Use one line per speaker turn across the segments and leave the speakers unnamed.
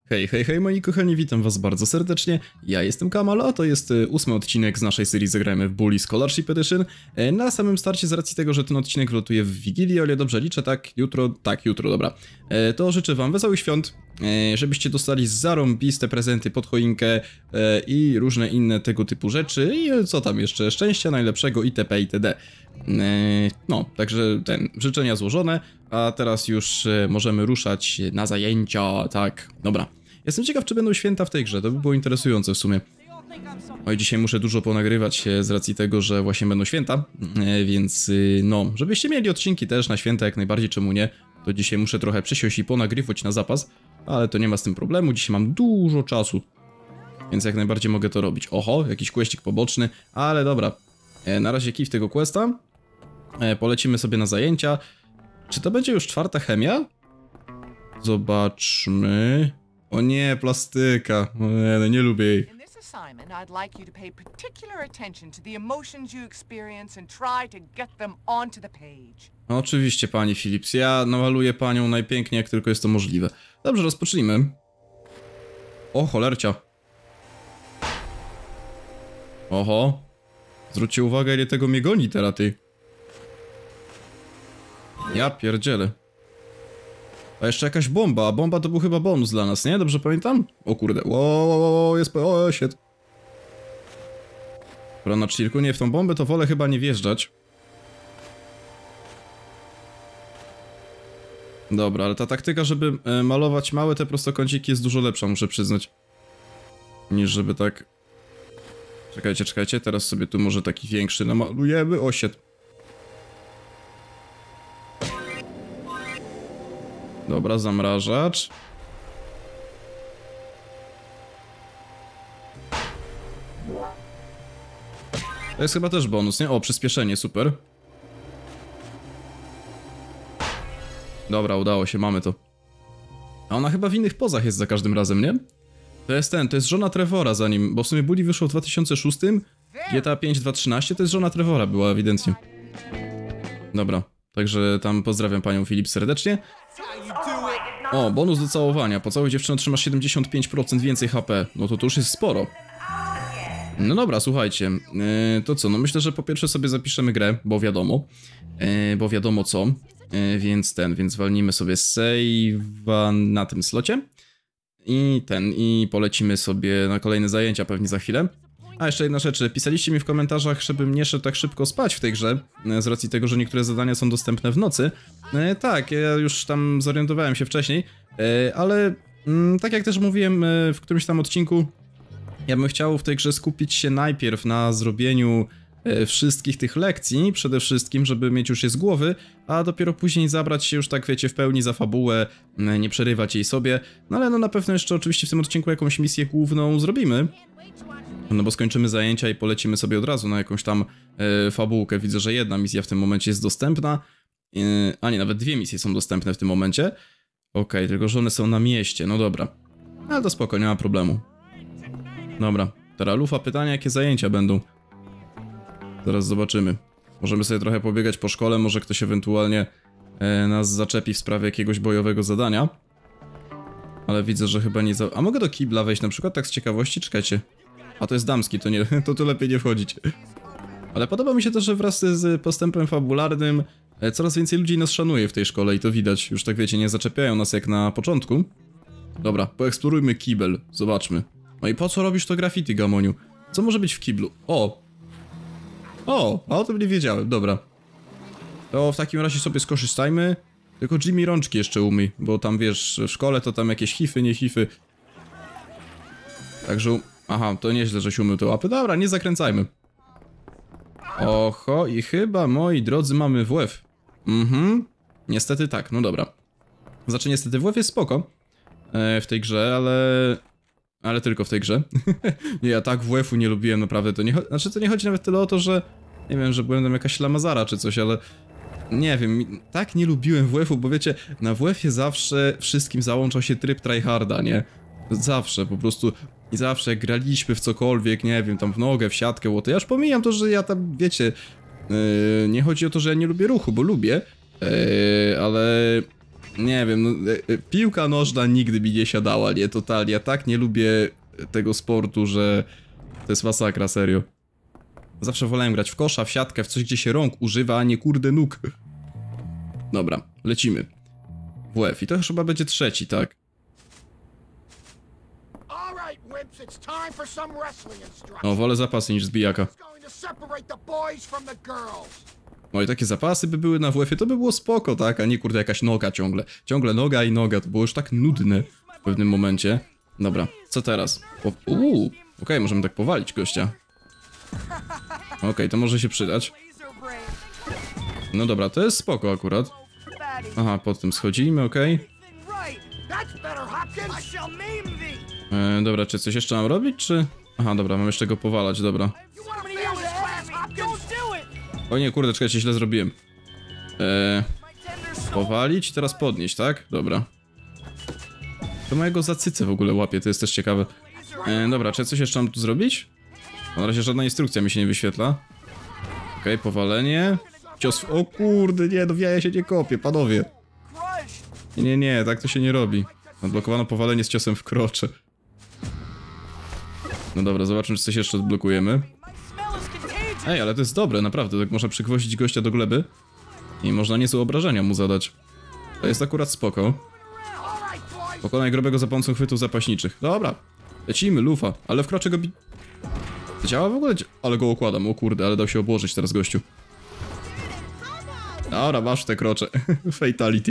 Hej, hej, hej moi kochani, witam was bardzo serdecznie, ja jestem Kamal, a to jest 8 odcinek z naszej serii Zagrajmy w Bully Scholarship Edition. Na samym starcie, z racji tego, że ten odcinek wlotuje w Wigilię, o ile dobrze liczę, jutro, dobra. To życzę wam wesołych świąt, żebyście dostali zarąbiste prezenty pod choinkę i różne inne tego typu rzeczy i co tam jeszcze, szczęścia najlepszego itp. itd. No, także życzenia złożone, a teraz już możemy ruszać na zajęcia, tak, dobra. Jestem ciekaw, czy będą święta w tej grze, to by było interesujące w sumie. Oj, dzisiaj muszę dużo ponagrywać z racji tego, że właśnie będą święta, więc no, żebyście mieli odcinki też na święta jak najbardziej, czemu nie, to dzisiaj muszę trochę przysiąść i ponagrywać na zapas, ale to nie ma z tym problemu, dzisiaj mam dużo czasu, więc jak najbardziej mogę to robić. Oho, jakiś questik poboczny, ale dobra, na razie kij w tego questa, polecimy sobie na zajęcia. Czy to będzie już czwarta chemia? Zobaczmy. O nie, plastyka. O nie, no nie lubię jej.
In this assignment, I'd like you to pay particular attention to the emotions you experience and try to get them onto the page.
No, oczywiście, pani Phillips. Ja namaluję panią najpiękniej, jak tylko jest to możliwe. Dobrze, rozpocznijmy. O, cholercia. Oho. Zwróćcie uwagę, ile tego mnie goni teraz, ty. Ja pierdzielę. A jeszcze jakaś bomba, a bomba to był chyba bonus dla nas, nie? Dobrze pamiętam? O kurde, jest... O, shit. Dobra, na chillku, nie, w tą bombę to wolę chyba nie wjeżdżać. Dobra, ale ta taktyka, żeby malować małe te prostokąciki jest dużo lepsza, muszę przyznać. Niż żeby tak... Czekajcie, teraz sobie tu może taki większy namalujemy. O, shit. Dobra, zamrażacz. To jest chyba też bonus, nie? O, przyspieszenie, super. Dobra, udało się, mamy to. A ona chyba w innych pozach jest za każdym razem, nie? To jest żona Trevora zanim, bo w sumie Bully wyszło w 2006, GTA 5 2013, to jest żona Trevora była ewidentnie. Dobra, także tam pozdrawiam panią Phillips serdecznie. O, bonus do całowania. Pocałuj dziewczynę, otrzymasz 75% więcej HP. No to już jest sporo. No dobra, słuchajcie. To co? No myślę, że po pierwsze sobie zapiszemy grę, bo wiadomo. Bo wiadomo co. Więc walnijmy sobie save'a na tym slocie. I polecimy sobie na kolejne zajęcia pewnie za chwilę. A jeszcze jedna rzecz, pisaliście mi w komentarzach, żebym nie szedł tak szybko spać w tej grze, z racji tego, że niektóre zadania są dostępne w nocy. Tak, ja już tam zorientowałem się wcześniej, ale tak jak też mówiłem w którymś tam odcinku, ja bym chciał w tej grze skupić się najpierw na zrobieniu wszystkich tych lekcji, przede wszystkim, żeby mieć już je z głowy, a dopiero później zabrać się już tak, wiecie, w pełni za fabułę, nie przerywać jej sobie, no ale no na pewno jeszcze oczywiście w tym odcinku jakąś misję główną zrobimy. No bo skończymy zajęcia i polecimy sobie od razu na jakąś tam fabułkę. Widzę, że jedna misja w tym momencie jest dostępna. A nie, nawet dwie misje są dostępne w tym momencie. Okej, tylko że one są na mieście, no dobra. Ale to spoko, nie ma problemu. Dobra, teraz lufa pytania, jakie zajęcia będą. Zaraz zobaczymy. Możemy sobie trochę pobiegać po szkole, może ktoś ewentualnie nas zaczepi w sprawie jakiegoś bojowego zadania. Ale widzę, że chyba nie za... A mogę do kibla wejść na przykład, tak z ciekawości? Czekajcie. A to jest damski, to nie, to tu lepiej nie wchodzić. Ale podoba mi się to, że wraz z postępem fabularnym coraz więcej ludzi nas szanuje w tej szkole i to widać. Już tak wiecie, nie zaczepiają nas jak na początku. Dobra, poeksplorujmy kibel, zobaczmy. No i po co robisz to graffiti, Gamoniu? Co może być w kiblu? O, a o tym nie wiedziałem, dobra. To w takim razie sobie skorzystajmy. Tylko Jimmy rączki jeszcze umyj, bo tam wiesz, w szkole to tam jakieś hify, nie hify. Także... Aha, to nieźle, żeś umył te łapy. Dobra, nie zakręcajmy. Oho, i chyba, moi drodzy, mamy WF. Niestety tak, no dobra. Znaczy, niestety WF jest spoko w tej grze, ale tylko w tej grze. Nie, ja tak WF-u nie lubiłem, naprawdę. To nie znaczy, to nie chodzi nawet tyle o to, że... Nie wiem, że byłem tam jakaś lamazara czy coś, ale... Nie wiem, tak nie lubiłem WF-u, bo wiecie, na WF-ie zawsze wszystkim załączał się tryb tryharda, nie? Zawsze, po prostu... I zawsze jak graliśmy w cokolwiek, nie wiem, tam w nogę, w siatkę, łoty. Ja już pomijam to, że ja tam, wiecie, nie chodzi o to, że ja nie lubię ruchu, bo lubię, ale Nie wiem, no, piłka nożna nigdy mi nie siadała, nie, totalnie. Ja tak nie lubię tego sportu, że to jest masakra, serio. Zawsze wolałem grać w kosza, w siatkę, w coś, gdzie się rąk używa, a nie kurde nóg. Dobra, lecimy. WF i to chyba będzie trzeci, tak? O, wolę zapasy niż zbijaka. No i takie zapasy by były na WF-ie, to by było spoko, tak? A nie kurde jakaś noga ciągle. Ciągle noga i noga, to było już tak nudne w pewnym momencie. Dobra, co teraz? Okej, możemy tak powalić gościa. Okej, to może się przydać. No dobra, to jest spoko akurat. Aha, pod tym schodzimy, okej. Dobra, czy coś jeszcze mam robić, czy... Aha, dobra, mam jeszcze go powalać, dobra. O nie, kurde, czekajcie, źle zrobiłem. Powalić i teraz podnieść, tak? Dobra. To mojego zacycę w ogóle łapie, to jest też ciekawe. Dobra, czy coś jeszcze mam tu zrobić? Na razie żadna instrukcja mi się nie wyświetla. Okej, powalenie. Cios... O kurde, nie, no ja się nie kopię, panowie. Nie, tak to się nie robi. Odblokowano powalenie z ciosem w krocze. No dobra, zobaczmy, czy coś jeszcze odblokujemy. Ej, ale to jest dobre, naprawdę, tak można przygwoździć gościa do gleby i można niezłe obrażenia mu zadać. To jest akurat spoko. Pokonaj grobego za pomocą chwytów zapaśniczych. Dobra, lecimy, lufa, ale wkroczę go działa w ogóle? Ale go okładam, o kurde, ale dał się obłożyć teraz gościu. Dobra, masz te krocze. Fatality.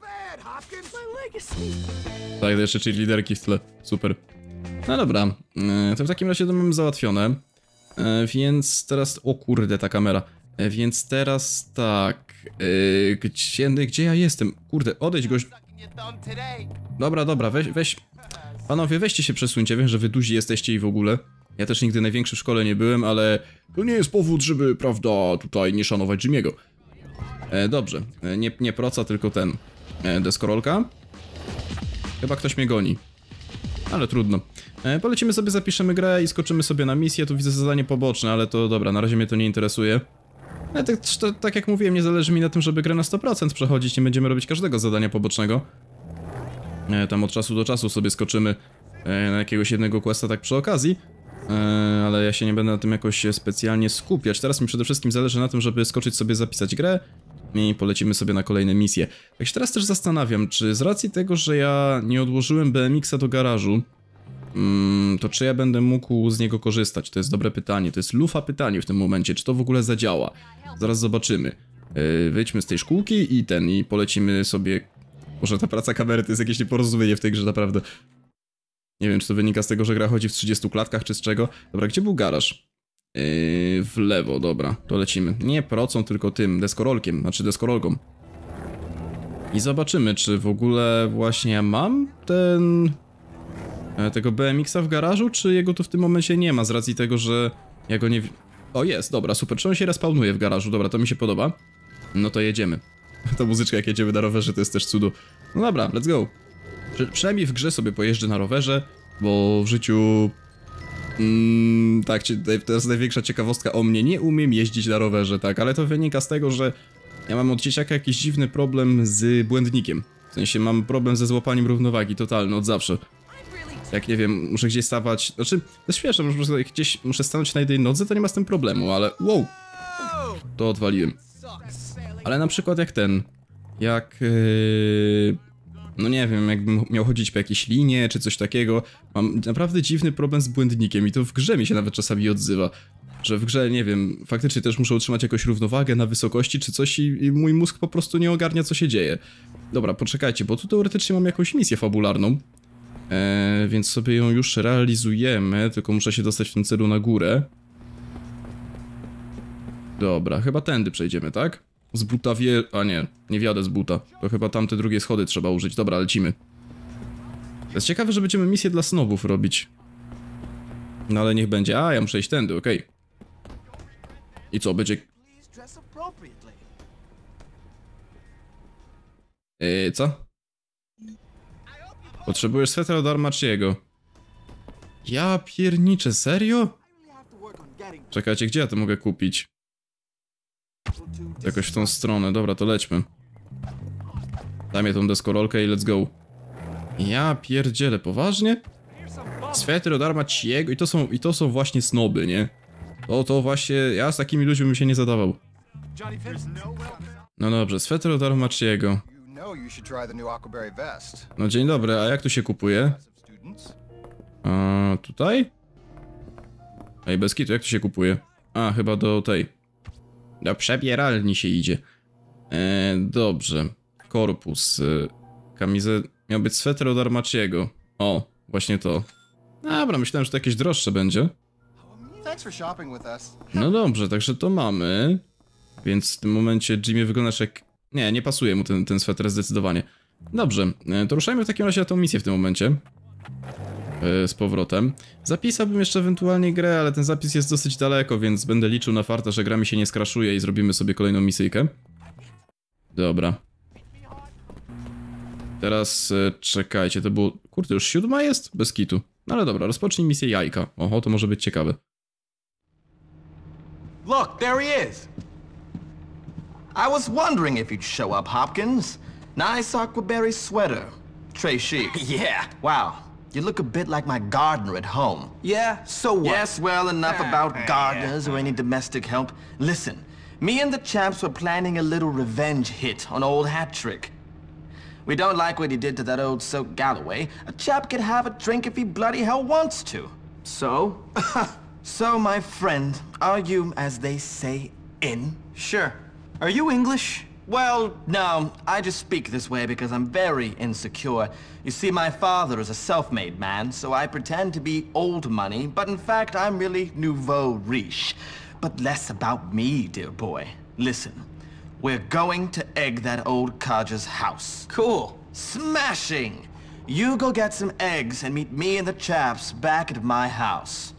Tak, jeszcze czyli liderki w tle. Super. No dobra, to w takim razie to mamy załatwione. Więc teraz... O kurde, ta kamera. Więc teraz tak... Gdzie ja jestem? Kurde, odejdź gość... Dobra, weź... Panowie, weźcie się przesuńcie, wiem, że wy duzi jesteście i w ogóle. Ja też nigdy największy w szkole nie byłem, ale... To nie jest powód, żeby, prawda, tutaj nie szanować Jimmy'ego. Dobrze, nie proca, tylko ten... deskorolka. Chyba ktoś mnie goni. Ale trudno. Polecimy sobie, zapiszemy grę i skoczymy sobie na misję. Tu widzę zadanie poboczne, ale to dobra, na razie mnie to nie interesuje. Tak jak mówiłem, nie zależy mi na tym, żeby grę na 100% przechodzić. Nie będziemy robić każdego zadania pobocznego. Tam od czasu do czasu sobie skoczymy na jakiegoś jednego questa tak przy okazji. Ale ja się nie będę na tym jakoś specjalnie skupiać. Teraz mi przede wszystkim zależy na tym, żeby skoczyć sobie, zapisać grę i polecimy sobie na kolejne misje. Tak się teraz też zastanawiam, czy z racji tego, że ja nie odłożyłem BMX-a do garażu, to czy ja będę mógł z niego korzystać? To jest dobre pytanie, to jest lufa pytanie w tym momencie, czy to w ogóle zadziała? Zaraz zobaczymy. Wyjdźmy z tej szkółki i polecimy sobie... Może ta praca kamery to jest jakieś nieporozumienie w tej grze, naprawdę. Nie wiem, czy to wynika z tego, że gra chodzi w 30 klatkach, czy z czego. Dobra, gdzie był garaż? W lewo, dobra, to lecimy. Nie procą, tylko tym, deskorolkiem, znaczy deskorolką. I zobaczymy, czy w ogóle właśnie ja mam tego BMX-a w garażu, czy jego tu w tym momencie nie ma, z racji tego, że ja go nie... O, jest, dobra, super, czy on się respawnuje w garażu, dobra, to mi się podoba. No to jedziemy. Ta muzyczka, jak jedziemy na rowerze, to jest też cudo. No dobra, let's go. Przynajmniej w grze sobie pojeżdżę na rowerze, bo w życiu... tak, to jest największa ciekawostka o mnie. Nie umiem jeździć na rowerze, tak, ale to wynika z tego, że ja mam od dzieciaka jakiś dziwny problem z błędnikiem. W sensie mam problem ze złapaniem równowagi, totalny, od zawsze. Jak nie wiem, muszę gdzieś stawać... Znaczy, to jest śmieszne, że gdzieś muszę stanąć na jednej nodze, to nie ma z tym problemu, ale... Wow! To odwaliłem. Ale na przykład no nie wiem, jakbym miał chodzić po jakiejś linie, czy coś takiego. Mam naprawdę dziwny problem z błędnikiem i to w grze mi się nawet czasami odzywa. Że w grze, nie wiem, faktycznie też muszę utrzymać jakąś równowagę na wysokości czy coś i mój mózg po prostu nie ogarnia, co się dzieje. Dobra, poczekajcie, bo tu teoretycznie mam jakąś misję fabularną. Więc sobie ją już realizujemy, tylko muszę się dostać w tym celu na górę. Dobra, chyba tędy przejdziemy, tak? Z buta a nie wjadę z buta. To chyba tamte drugie schody trzeba użyć. Dobra, lecimy. To jest ciekawe, że będziemy misję dla snobów robić. No ale niech będzie. A, ja muszę iść tędy, okej. I co, będzie... Co? Potrzebujesz swetra od Armachiego. Ja pierniczę, serio? Czekajcie, gdzie ja to mogę kupić? Jakoś w tą stronę, dobra, to lećmy. Daj mnie tą deskorolkę i let's go. Ja pierdzielę, poważnie? Swetry od Armaciego i to są właśnie snoby, nie? To właśnie, ja z takimi ludźmi bym się nie zadawał. No dobrze, swetry od Armaciego. No dzień dobry, a jak tu się kupuje? Tutaj? Ej, bez kitu, jak tu się kupuje? A, chyba do tej. Do przebieralni się idzie. Dobrze. Korpus. Kamizę. Miał być sweter od Armaciego. O, właśnie to. Dobra, myślałem, że to jakieś droższe będzie. No dobrze, także to mamy. Więc w tym momencie Jimmy wyglądasz jak... Nie pasuje mu ten sweter zdecydowanie. Dobrze, to ruszajmy w takim razie na tą misję w tym momencie. Z powrotem. Zapisałbym jeszcze ewentualnie grę, ale ten zapis jest dosyć daleko, więc będę liczył na farta, że gra mi się nie skraszuje i zrobimy sobie kolejną misyjkę. Dobra. Teraz czekajcie, to było... Kurde, już 7 jest? Bez kitu. No ale dobra, rozpocznij misję jajka. Oho, to może być ciekawe.
Look, there he is. I was wondering if you'd show up, Hopkins. Nice aquaberry sweater. Très chic. Yeah. Wow. You look a bit like my gardener at home. Yeah, so what? Yes, well, enough about gardeners or any domestic help. Listen, me and the chaps were planning a little revenge hit on old Hattrick. We don't like what he did to that old soak Galloway. A chap can have a drink if he bloody hell wants to. So? So, my friend, are you, as they say, in? Sure. Are you English? Well, no, I just speak this way because I'm very insecure. You see, my father is a self-made man, so I pretend to be old money, but in fact, I'm really nouveau riche. But less about me, dear boy. Listen, we're going to egg that old codger's house. Cool. Smashing! You go get some eggs and meet me and the chaps back at my house.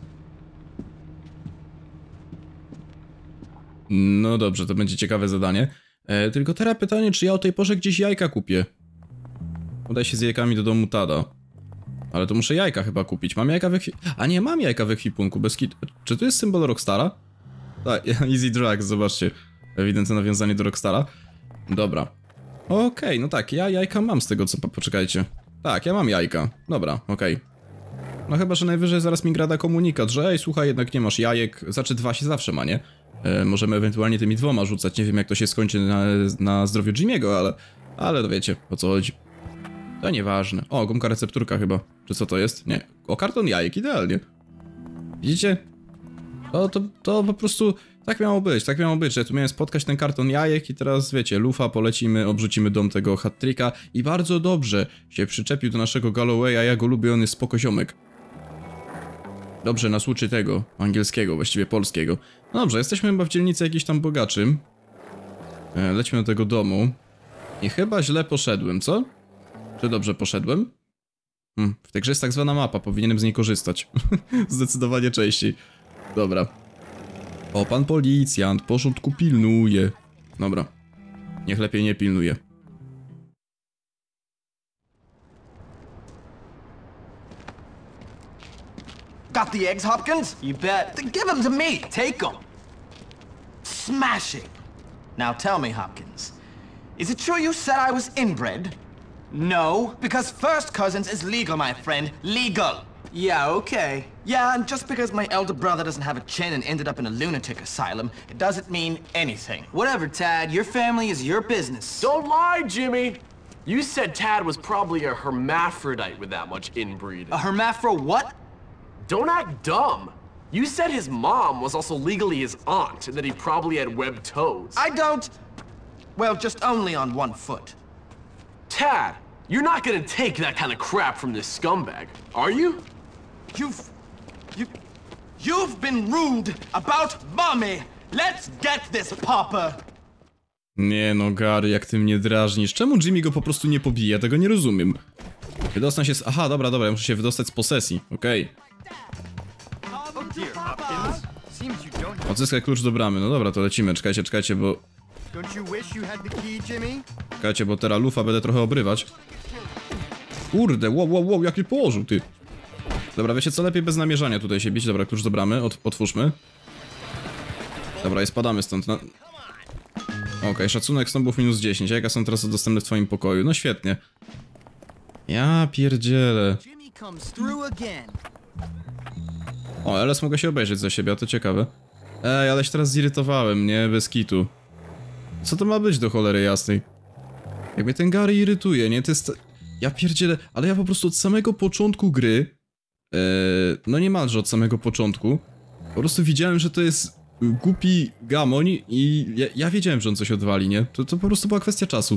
No dobrze, to będzie ciekawe zadanie. Tylko teraz pytanie, czy ja o tej porze gdzieś jajka kupię? Udaj się z jajkami do domu Tada. Ale to muszę jajka chyba kupić. Mam jajka w ekwipunku. A nie, mam jajka w ekwipunku, bez kit. Czy to jest symbol Rockstara? Tak, Easy Drugs, zobaczcie. Ewidentne nawiązanie do Rockstara. Dobra. Okej, no tak, ja jajka mam z tego co... Poczekajcie. Tak, ja mam jajka. Dobra, okej. No chyba, że najwyżej zaraz mi gra da komunikat, że ej, słuchaj, jednak nie masz jajek. Znaczy 2 się zawsze ma, nie? Możemy ewentualnie tymi 2 rzucać, nie wiem jak to się skończy na zdrowiu Jimmy'ego, ale to wiecie, o co chodzi. To nieważne. O, gumka recepturka chyba. Czy co to jest? Nie. O, karton jajek, idealnie. Widzicie? To po prostu tak miało być, że ja tu miałem spotkać ten karton jajek i teraz wiecie, lufa, polecimy, obrzucimy dom tego hat-tricka i bardzo dobrze się przyczepił do naszego Gallowaya, ja go lubię, on jest spoko ziomek. Dobrze, nas uczy tego, angielskiego, właściwie polskiego. No dobrze, jesteśmy chyba w dzielnicy jakiś tam bogaczym. Lećmy do tego domu. I chyba źle poszedłem, co? Czy dobrze poszedłem? W tej grze jest tak zwana mapa, powinienem z niej korzystać. Zdecydowanie częściej. Dobra. O, pan policjant, porządku pilnuje. Dobra. Niech lepiej nie pilnuje.
Got the eggs, Hopkins? You bet. Then give them to me. Take them. Smashing. Now tell me, Hopkins, is it true you said I was inbred? No, because first cousins is legal, my friend. Legal. Yeah, okay. Yeah, and just because my elder brother doesn't have a chin and ended up in a lunatic asylum, it doesn't mean anything. Whatever, Tad. Your family is your business.
Don't lie, Jimmy! You said Tad was probably a hermaphrodite with that much inbreeding.
A hermaphro what?
Don't act dumb. You said his mom was also legally his aunt and that he probably had webbed toes.
I don't... Well, just only on one foot.
Tad, you're not gonna take that kind of crap from this scumbag, are you?
You've been rude about mommy. Let's get this, Papa.
Nie no, Gary, jak ty mnie drażnisz. Czemu Jimmy go po prostu nie pobije? Ja tego nie rozumiem. Wydostać się z... Aha, dobra, ja muszę się wydostać z posesji. Okej. Odzyskaj klucz do bramy. No dobra, to lecimy. Czekajcie, bo... Czekajcie, bo teraz lufa będę trochę obrywać. Kurde, wow, jak mnie położył, ty. Dobra, wiecie co, lepiej bez namierzania tutaj się bić. Dobra, klucz do bramy, otwórzmy. Dobra, i spadamy stąd. Okej, szacunek snobów minus 10, jaka są teraz dostępne w twoim pokoju? No świetnie. Ja pierdzielę.
Jimmy comes through again.
O, LS mogę się obejrzeć za siebie, a to ciekawe. Ej, ale się teraz zirytowałem, nie? Bez kitu. Co to ma być do cholery jasnej? Jak mnie ten Gary irytuje, nie? To jest... Ja pierdzielę, ale ja po prostu od samego początku gry... no niemalże od samego początku... Po prostu widziałem, że to jest głupi gamoń i ja wiedziałem, że on coś odwali, nie? To po prostu była kwestia czasu.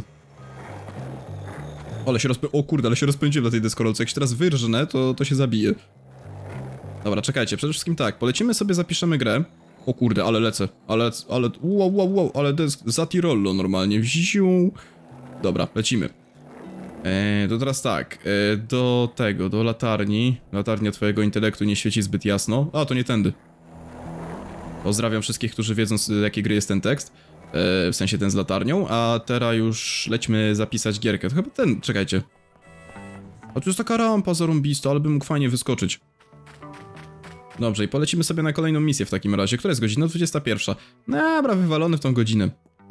Ale się O kurde, ale się rozpędziłem na tej deskorolce. Jak się teraz wyrżnę, to się zabije. Dobra, czekajcie, przede wszystkim tak, polecimy sobie, zapiszemy grę. O kurde, ale lecę, wow, ale to jest za Tirollo normalnie, wziu. Dobra, lecimy. To teraz tak, do latarni. Latarnia twojego intelektu nie świeci zbyt jasno. A, to nie tędy. Pozdrawiam wszystkich, którzy wiedzą, z jakiej gry jest ten tekst. W sensie ten z latarnią, a teraz już lećmy zapisać gierkę. To chyba ten, czekajcie. A tu jest taka rampa zarąbista, ale bym mógł fajnie wyskoczyć. Dobrze, i polecimy sobie na kolejną misję w takim razie. Która jest godzina? 21. Dobra, wywalony w tą godzinę.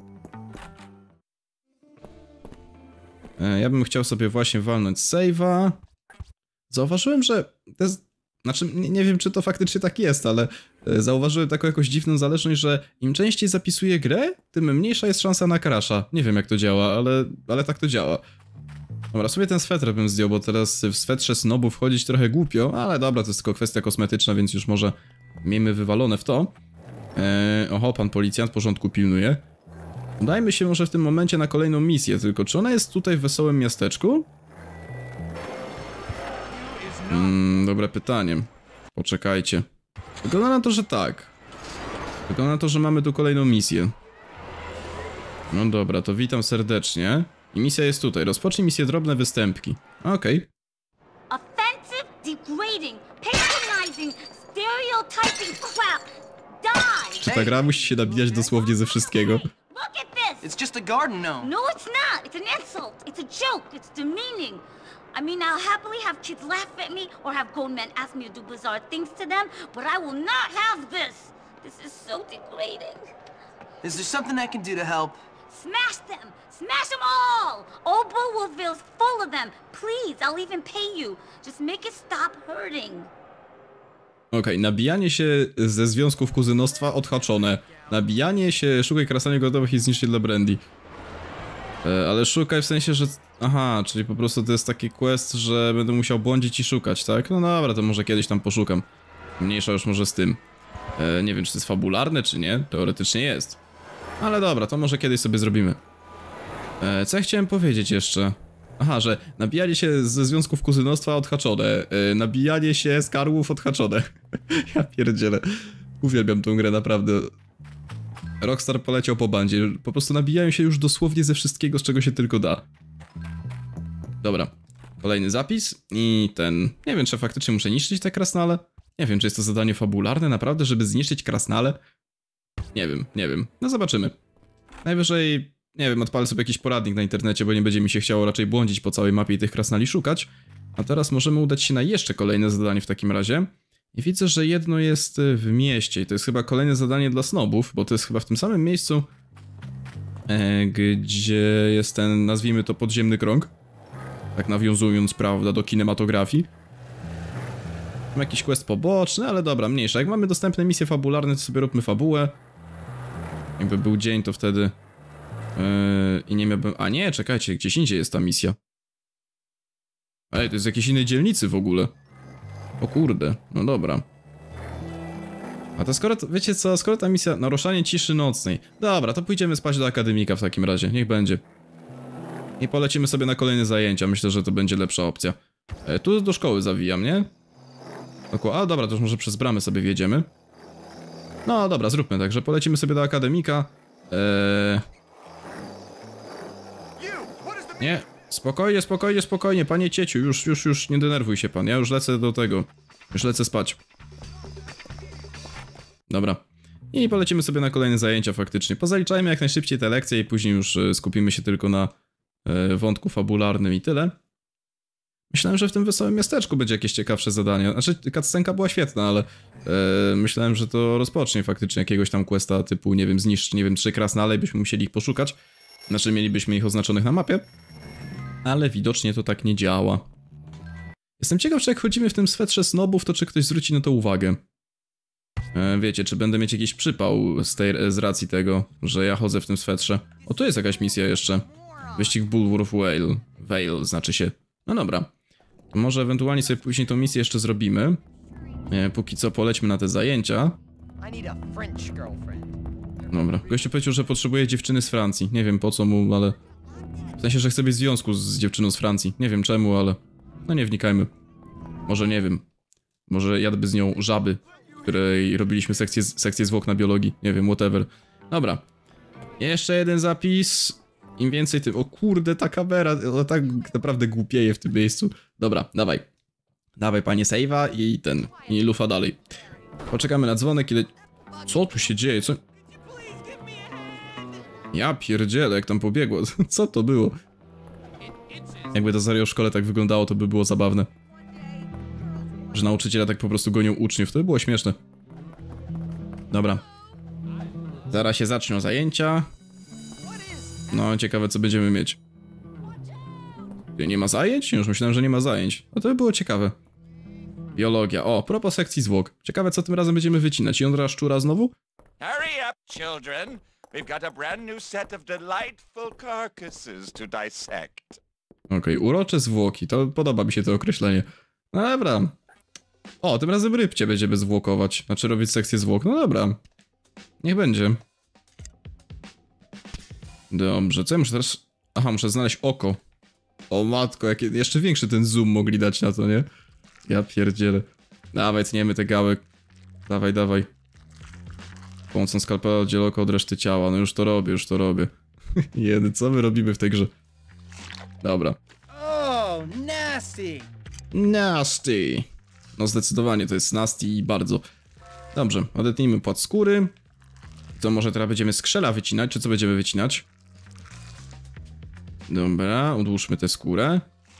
Ja bym chciał sobie właśnie walnąć save'a. Zauważyłem, że to jest... Znaczy, nie wiem, czy to faktycznie tak jest, ale zauważyłem taką jakąś dziwną zależność, że im częściej zapisuję grę, tym mniejsza jest szansa na crasha. Nie wiem, jak to działa, ale tak to działa. Dobra, sobie ten sweter bym zdjął, bo teraz w swetrze snobów chodzić trochę głupio, ale dobra, to jest tylko kwestia kosmetyczna, więc już może miejmy wywalone w to. Oho, pan policjant porządku pilnuje. Udajmy się może w tym momencie na kolejną misję, tylko czy ona jest tutaj w wesołym miasteczku? Dobre pytanie. Poczekajcie. Wygląda na to, że tak. Wygląda na to, że mamy tu kolejną misję. No dobra, to witam serdecznie. I misja jest tutaj. Rozpocznij misję drobne występki. Okej.
Offensive, degrading, patronizing, stereotyping crap. Die!
Czy ta gra musi się nabijać dosłownie ze wszystkiego?
Look at this!
It's just a garden gnome.
No, it's not. It's an insult. It's a joke. It's demeaning. I mean, I'll happily have kids laugh at me or have grown men ask me to do bizarre things to them, but I will not have this. This is so degrading.
Is there something I can do to help?
Smash them! Smash them all! Oberwoodville's full of them. Please, I'll even pay you. Just make it stop hurting.
Okej, nabijanie się ze związków kuzynostwa odhaczone. Nabijanie się, szukaj krasanie gotowych i zniszczy dla Brandy. Ale szukaj w sensie, że... Aha, czyli po prostu to jest taki quest, że będę musiał błądzić i szukać, tak? No dobra, to może kiedyś tam poszukam. Mniejsza już może z tym. Nie wiem, czy to jest fabularne, czy nie. Teoretycznie jest. Ale dobra, to może kiedyś sobie zrobimy. Co ja chciałem powiedzieć jeszcze? Aha, że nabijanie się ze związków kuzynostwa odhaczone. Nabijanie się z karłów odhaczone. Ja pierdzielę. Uwielbiam tą grę, naprawdę. Rockstar poleciał po bandzie. Po prostu nabijają się już dosłownie ze wszystkiego, z czego się tylko da. Dobra. Kolejny zapis i ten... Nie wiem, czy faktycznie muszę niszczyć te krasnale. Nie wiem, czy jest to zadanie fabularne naprawdę, żeby zniszczyć krasnale. Nie wiem. No zobaczymy. Najwyżej, nie wiem, odpalę sobie jakiś poradnik na internecie, bo nie będzie mi się chciało raczej błądzić po całej mapie i tych krasnali szukać. A teraz możemy udać się na jeszcze kolejne zadanie w takim razie. I widzę, że jedno jest w mieście i to jest chyba kolejne zadanie dla snobów, bo to jest chyba w tym samym miejscu, gdzie jest ten, nazwijmy to, podziemny krąg. Tak nawiązując, prawda, do kinematografii. Mam jakiś quest poboczny, ale dobra, mniejsza. Jak mamy dostępne misje fabularne, to sobie róbmy fabułę. Jakby był dzień, to wtedy... I nie miałbym... A nie, czekajcie, gdzieś indziej jest ta misja. Ej, to jest z jakiejś innej dzielnicy w ogóle. O kurde, no dobra. A to skoro, wiecie co, skoro ta misja... Naruszanie ciszy nocnej. Dobra, to pójdziemy spać do akademika w takim razie, niech będzie. I polecimy sobie na kolejne zajęcia, myślę, że to będzie lepsza opcja. Tu do szkoły zawijam, nie? A dobra, to już może przez bramę sobie wjedziemy. No dobra, zróbmy tak, że polecimy sobie do akademika. Nie, spokojnie, panie cieciu, już nie denerwuj się pan, ja już lecę do tego. Już lecę spać. Dobra. I polecimy sobie na kolejne zajęcia faktycznie. Pozaliczajmy jak najszybciej te lekcje i później już skupimy się tylko na wątku fabularnym i tyle. Myślałem, że w tym wesołym miasteczku będzie jakieś ciekawsze zadanie. Znaczy, cutscenka była świetna, ale Myślałem, że to rozpocznie faktycznie jakiegoś tam questa typu, nie wiem, zniszcz, nie wiem, 3 krasnale i byśmy musieli ich poszukać. Znaczy, mielibyśmy ich oznaczonych na mapie. Ale widocznie to tak nie działa. Jestem ciekaw, czy jak chodzimy w tym swetrze snobów, to czy ktoś zwróci na to uwagę. Wiecie, czy będę mieć jakiś przypał z racji tego, że ja chodzę w tym swetrze. O, tu jest jakaś misja jeszcze. Wyścig Bulwark Vale. Vale znaczy się. No dobra. To może ewentualnie sobie później tą misję jeszcze zrobimy. Póki co polećmy na te zajęcia. Dobra. Gościu powiedział, że potrzebuje dziewczyny z Francji. Nie wiem po co mu, ale... W sensie, że chce być w związku z dziewczyną z Francji. Nie wiem czemu, ale... No nie wnikajmy. Może nie wiem. Może jadłby z nią żaby, której robiliśmy sekcję zwłok na biologii. Nie wiem, whatever. Dobra. Jeszcze jeden zapis. Im więcej tym... O kurde, ta kamera, ona tak naprawdę głupieje w tym miejscu. Dobra, dawaj. Dawaj, panie save'a i lufa dalej. Poczekamy na dzwonek, ile... Co tu się dzieje? Co... Ja pierdzielę, jak tam pobiegło. Co to było? Jakby to serio w szkole tak wyglądało, to by było zabawne. Że nauczyciele tak po prostu gonią uczniów, to by było śmieszne. Dobra. Zaraz się zaczną zajęcia. No, ciekawe co będziemy mieć. Nie ma zajęć? Już myślałem, że nie ma zajęć. No to by było ciekawe. Biologia. O, propos sekcji zwłok. Ciekawe co tym razem będziemy wycinać. Jądra szczura znowu?
Hurry up, children. We've got a brand new set of delightful carcasses to dissect.
Okej, urocze zwłoki. To podoba mi się to określenie. No dobra. O, tym razem rybcie będziemy zwłokować. Znaczy robić sekcję zwłok. No dobra. Niech będzie. Dobrze, co ja muszę teraz... Aha, muszę znaleźć oko. O matko, jakie... jeszcze większy ten zoom mogli dać na to, nie? Ja pierdzielę. Dawaj, tniemy te gały. Dawaj, dawaj. Pomocą skalpela oddzielę oko od reszty ciała. No już to robię, już to robię. Jedy, co my robimy w tej grze? Dobra.
Oh, nasty!
Nasty. No zdecydowanie to jest nasty i bardzo. Dobrze, odetnijmy płat skóry. To może teraz będziemy skrzela wycinać, czy co będziemy wycinać? Dobra, odłóżmy tę skórę.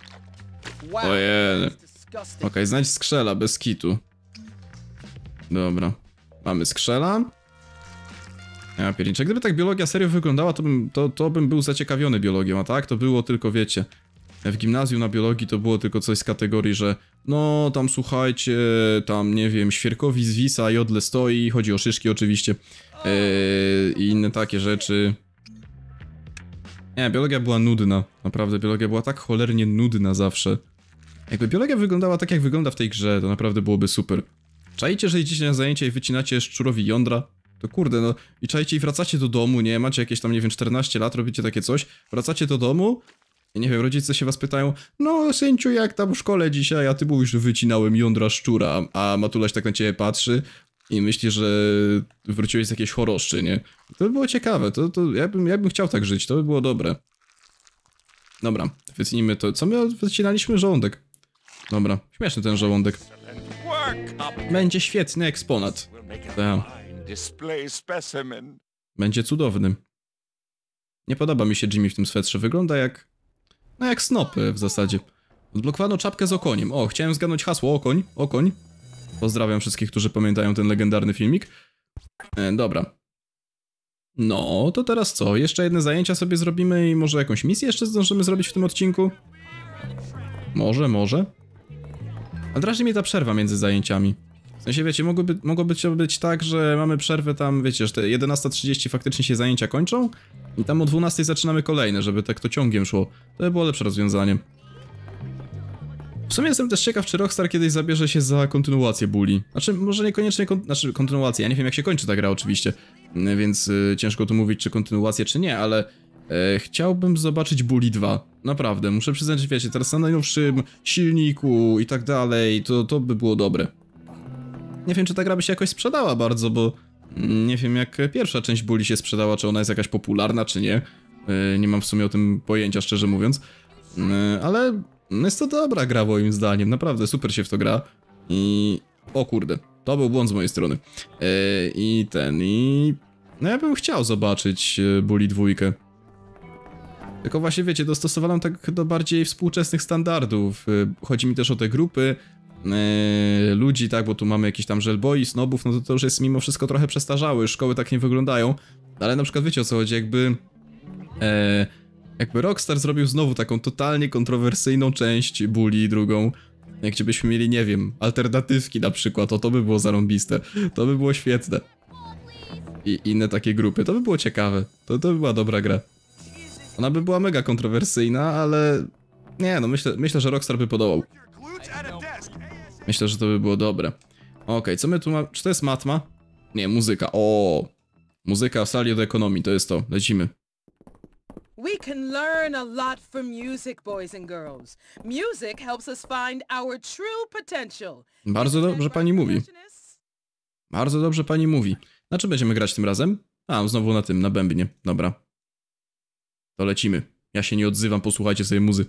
Ojej. Okej, znajdź skrzela, bez kitu. Dobra. Mamy skrzela. Ja pierniczę. Gdyby tak biologia serio wyglądała, to bym był zaciekawiony biologią, a tak? To było tylko, wiecie... W gimnazjum na biologii to było tylko coś z kategorii, że no tam słuchajcie, tam nie wiem, świerkowi zwisa, jodle stoi, chodzi o szyszki oczywiście i inne takie rzeczy. Nie, biologia była nudna, naprawdę biologia była tak cholernie nudna zawsze. Jakby biologia wyglądała tak jak wygląda w tej grze, to naprawdę byłoby super. Czajcie, że idziecie na zajęcia i wycinacie szczurowi jądra? To kurde, no i czajcie i wracacie do domu, nie? Macie jakieś tam, nie wiem, 14 lat, robicie takie coś, wracacie do domu. Nie wiem, rodzice się was pytają, no synciu, jak tam w szkole dzisiaj, a ty mówisz, że wycinałem jądra szczura, a Matulaś tak na ciebie patrzy i myśli, że wróciłeś z jakiejś choroszczy, nie? To by było ciekawe, ja bym chciał tak żyć, to by było dobre. Dobra, wycinimy to, co my wycinaliśmy? Żołądek. Dobra, śmieszny ten żołądek. Będzie świetny eksponat. Będzie cudowny. Nie podoba mi się Jimmy w tym swetrze, wygląda jak... No jak snop w zasadzie. Odblokowano czapkę z okoniem. O, chciałem zgadnąć hasło, okoń, okoń. Pozdrawiam wszystkich, którzy pamiętają ten legendarny filmik. Dobra. No, to teraz co? Jeszcze jedne zajęcia sobie zrobimy i może jakąś misję jeszcze zdążymy zrobić w tym odcinku? Może. A drażni mnie ta przerwa między zajęciami. W sensie, wiecie, mogłoby być tak, że mamy przerwę tam, wiecie, że te 11:30 faktycznie się zajęcia kończą i tam o 12:00 zaczynamy kolejne, żeby tak to ciągiem szło. To by było lepsze rozwiązanie. W sumie jestem też ciekaw, czy Rockstar kiedyś zabierze się za kontynuację Bully. Znaczy, może niekoniecznie kontynuację, ja nie wiem jak się kończy ta gra oczywiście, więc ciężko tu mówić, czy kontynuację, czy nie, ale chciałbym zobaczyć Bully 2. Naprawdę, muszę przyznać, że wiecie, teraz na najnowszym silniku i tak dalej, to by było dobre. Nie wiem, czy ta gra by się jakoś sprzedała bardzo, bo nie wiem jak pierwsza część Bully się sprzedała, czy ona jest jakaś popularna, czy nie. Nie mam w sumie o tym pojęcia, szczerze mówiąc. Ale jest to dobra gra moim zdaniem, naprawdę super się w to gra. I... O kurde, to był błąd z mojej strony. No ja bym chciał zobaczyć Bully 2. Tylko właśnie wiecie, dostosowałem tak do bardziej współczesnych standardów. Chodzi mi też o te grupy. ludzi, tak, bo tu mamy jakiś tam żelboi, snobów, no to już jest mimo wszystko trochę przestarzałe, szkoły tak nie wyglądają, ale na przykład wiecie o co chodzi, jakby Rockstar zrobił znowu taką totalnie kontrowersyjną część Bully, drugą, gdzie byśmy mieli, nie wiem, alternatywki na przykład, to by było zarąbiste, to by było świetne. I inne takie grupy, to by było ciekawe, to by była dobra gra. Ona by była mega kontrowersyjna, ale nie no, myślę, że Rockstar by podołał. Myślę, że to by było dobre. Okej, co my tu mamy? Czy to jest matma? Nie, muzyka. O, muzyka w sali od ekonomii, to jest to. Lecimy.
We can learn a lot from music, boys and girls. Music helps us find our true potential.
Bardzo dobrze pani mówi. Bardzo dobrze pani mówi. Na czym będziemy grać tym razem? A, znowu na tym, na bębnie. Dobra. To lecimy. Ja się nie odzywam, posłuchajcie sobie muzy.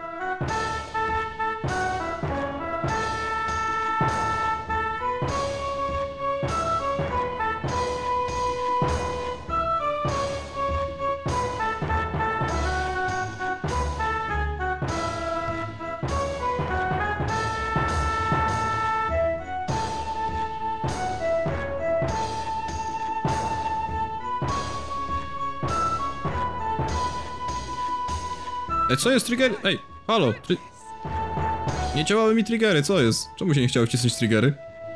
Ej, co jest trigger? Ej, halo, nie działały mi triggery, co jest? Czemu się nie chciało wcisnąć triggery?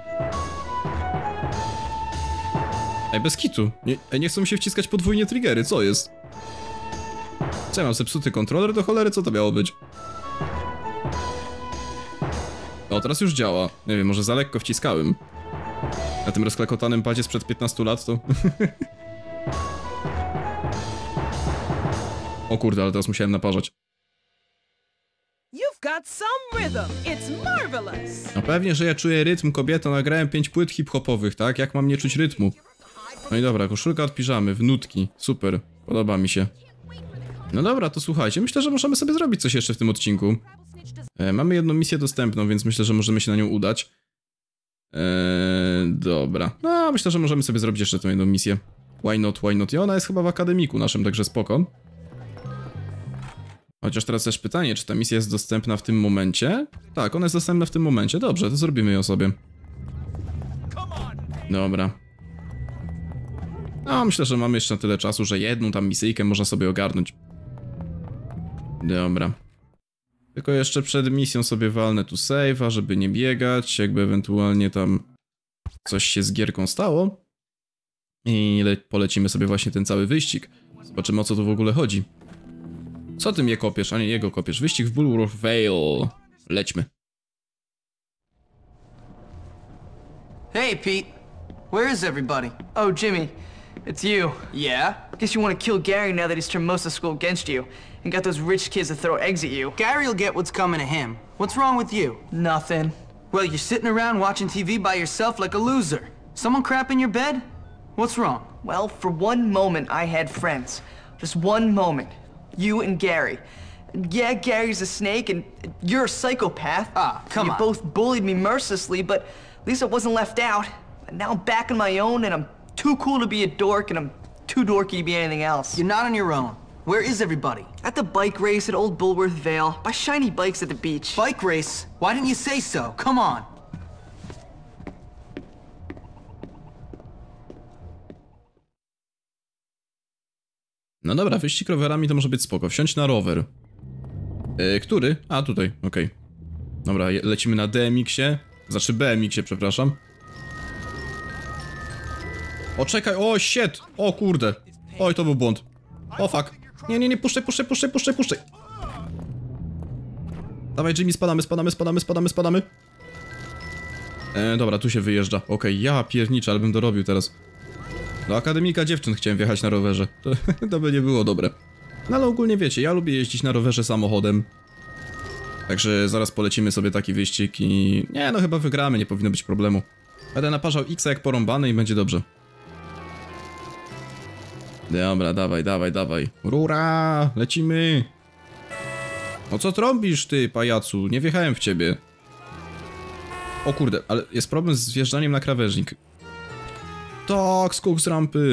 Ej, bez kitu. Nie chcą mi się wciskać podwójnie triggery, co jest? Co ja mam, zepsuty kontroler do cholery? Co to miało być? O, teraz już działa. Nie wiem, może za lekko wciskałem. Na tym rozklakotanym padzie sprzed 15 lat to... O kurde, ale teraz musiałem naparzać.
You've got some rhythm. It's marvelous.
No pewnie, że ja czuję rytm, kobieto. Nagrałem 5 płyt hip-hopowych, tak? Jak mam nie czuć rytmu? No i dobra, koszulka od piżamy, w nutki. Super, podoba mi się. No dobra, to słuchajcie, myślę, że możemy sobie zrobić coś jeszcze w tym odcinku. Mamy jedną misję dostępną, więc myślę, że możemy się na nią udać. Dobra. No, myślę, że możemy sobie zrobić jeszcze tą jedną misję. Why not, why not? I ona jest chyba w akademiku naszym, także spoko. Chociaż teraz też pytanie, czy ta misja jest dostępna w tym momencie? Tak, ona jest dostępna w tym momencie. Dobrze, to zrobimy ją sobie. Dobra. No, myślę, że mamy jeszcze na tyle czasu, że jedną tam misyjkę można sobie ogarnąć. Dobra. Tylko jeszcze przed misją sobie walnę tu save'a, żeby nie biegać, jakby ewentualnie tam coś się z gierką stało. I polecimy sobie właśnie ten cały wyścig. Zobaczymy, o co tu w ogóle chodzi. Co ty mnie kopiesz, a nie jego kopiesz? Wyścig w Bulworth Vale. Lećmy.
Hey, Pete. Where is everybody? Oh, Jimmy. It's you. Yeah? Guess you want to kill Gary now that he's turned most of school against you and got those rich kids to throw eggs at you.
Gary'll get what's coming to him. What's wrong with you?
Nothing.
Well, you're sitting around watching TV by yourself like a loser. Someone crap in your bed? What's wrong?
Well, for one moment I had friends. Just one moment. You and Gary. Yeah, Gary's a snake and you're a psychopath.
Ah, come
you
on.
You both bullied me mercilessly, but at least I wasn't left out. And now I'm back on my own and I'm too cool to be a dork and I'm too dorky to be anything else.
You're not on your own. Where is everybody?
At the bike race at Old Bulworth Vale, by shiny bikes at the beach.
Bike race? Why didn't you say so? Come on.
No dobra, wyścig rowerami to może być spoko. Wsiądź na rower. Który? A, tutaj, okej. Dobra, lecimy na DMX-ie. Znaczy BMX-ie, przepraszam. O, czekaj, o, shit! O, kurde. Oj, to był błąd. O, fuck. Nie, puszczaj. Dawaj, Jimmy, spadamy. Dobra, tu się wyjeżdża. Okej, ja pierniczę, ale bym dorobił teraz. Do akademika dziewczyn chciałem wjechać na rowerze. To by nie było dobre. No ale ogólnie wiecie, ja lubię jeździć na rowerze samochodem. Także zaraz polecimy sobie taki wyścig i... Nie, no chyba wygramy, nie powinno być problemu. Będę naparzał X jak porąbany i będzie dobrze. Dobra, dawaj. Rura, lecimy. No co trąbisz ty, pajacu? Nie wjechałem w ciebie. O kurde, ale jest problem z wjeżdżaniem na krawężnik. Tak, skok z rampy.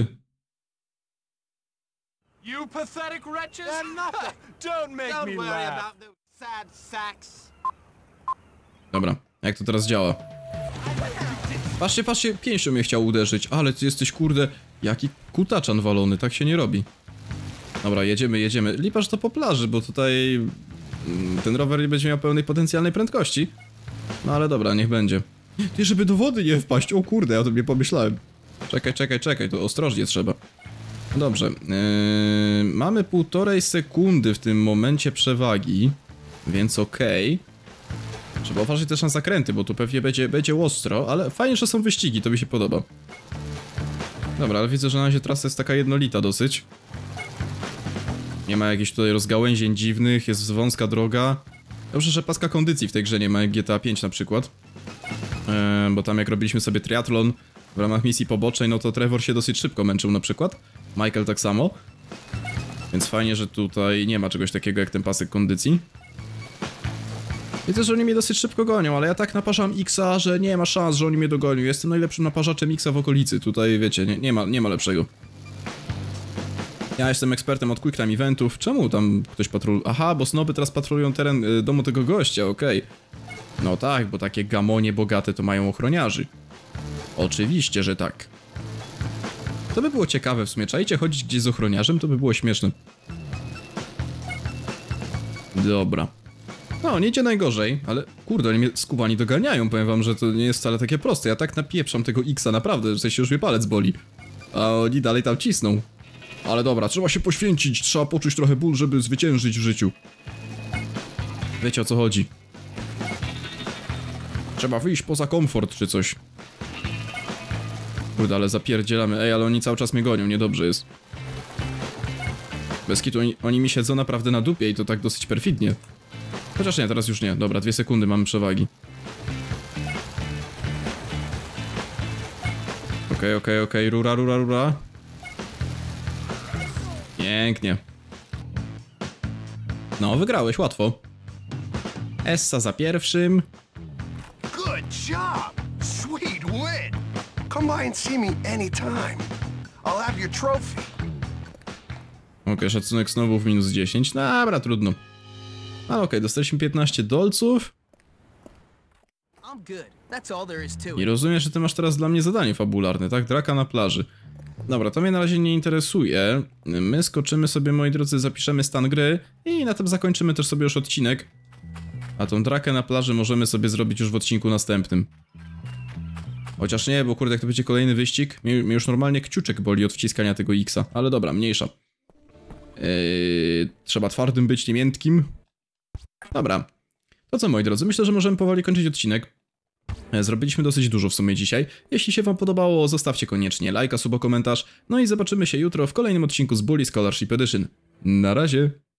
You pathetic wretches!
Don't make me laugh.
Dobra, Jak to teraz działa? Patrzcie, patrzcie, pięścią mnie chciał uderzyć, ale ty jesteś, kurde, jaki kutaczan walony, tak się nie robi. Dobra, jedziemy, jedziemy. Lipa, że to po plaży, bo tutaj ten rower nie będzie miał pełnej potencjalnej prędkości. No ale dobra, niech będzie. Ty, żeby do wody nie wpaść, o kurde, ja o tym nie pomyślałem. Czekaj, czekaj, czekaj, to ostrożnie trzeba. Dobrze, mamy 1,5 sekundy w tym momencie przewagi, więc okej. Trzeba uważać też na zakręty, bo tu pewnie będzie ostro, ale fajnie, że są wyścigi, to mi się podoba. Dobra, ale widzę, że na razie trasa jest taka jednolita dosyć. Nie ma jakichś tutaj rozgałęzień dziwnych, jest wąska droga. Dobrze, że paska kondycji w tej grze nie ma, jak GTA 5 na przykład. Bo tam jak robiliśmy sobie triatlon w ramach misji pobocznej, no to Trevor się dosyć szybko męczył na przykład. Michael tak samo. Więc fajnie, że tutaj nie ma czegoś takiego jak ten pasek kondycji. Widzę, że oni mnie dosyć szybko gonią, ale ja tak naparzam X-a, że nie ma szans, że oni mnie dogonią. Jestem najlepszym naparzaczem X-a w okolicy. Tutaj, wiecie, nie ma lepszego. Ja jestem ekspertem od Quick Time Eventów. Czemu tam ktoś patroluje? Aha, bo snoby teraz patrolują teren domu tego gościa, okej. No tak, bo takie gamonie bogate to mają ochroniarzy. Oczywiście, że tak. To by było ciekawe w sumie. Czajcie chodzić gdzieś z ochroniarzem? To by było śmieszne. Dobra. No, nie idzie najgorzej, ale kurde, oni mnie skubani doganiają. Powiem wam, że to nie jest wcale takie proste. Ja tak napieprzam tego X-a, naprawdę, że się już mnie palec boli. A oni dalej tam cisną. Ale dobra, trzeba się poświęcić, trzeba poczuć trochę ból, żeby zwyciężyć w życiu. Wiecie, o co chodzi. Trzeba wyjść poza komfort czy coś. Kurde, ale zapierdzielamy. Ej, ale oni cały czas mnie gonią, niedobrze jest. Bez kitu, oni mi siedzą naprawdę na dupie i to tak dosyć perfidnie. Chociaż nie, teraz już nie. Dobra, 2 sekundy mamy przewagi. Okej, rura. Pięknie. No, wygrałeś, łatwo. Essa za pierwszym.
Good job! Sweet win! Come by and see me anytime. I'll have your trophy.
Okej, szacunek snowów minus 10. Dobra, trudno. Ale okej, dostaliśmy 15 dolców. I rozumiem, że ty masz teraz dla mnie zadanie fabularne, tak? Draka na plaży. Dobra, to mnie na razie nie interesuje. My skoczymy sobie, moi drodzy, zapiszemy stan gry i na tym zakończymy też sobie już odcinek. A tą drakę na plaży możemy sobie zrobić już w odcinku następnym. Chociaż nie, bo kurde, jak to będzie kolejny wyścig, mnie już normalnie kciuczek boli od wciskania tego X-a. Ale dobra, mniejsza. Trzeba twardym być, nie miętkim. Dobra. To co, moi drodzy, myślę, że możemy powoli kończyć odcinek. Zrobiliśmy dosyć dużo w sumie dzisiaj. Jeśli się wam podobało, zostawcie koniecznie lajka, suba, komentarz. No i zobaczymy się jutro w kolejnym odcinku z Bully Scholarship Edition. Na razie!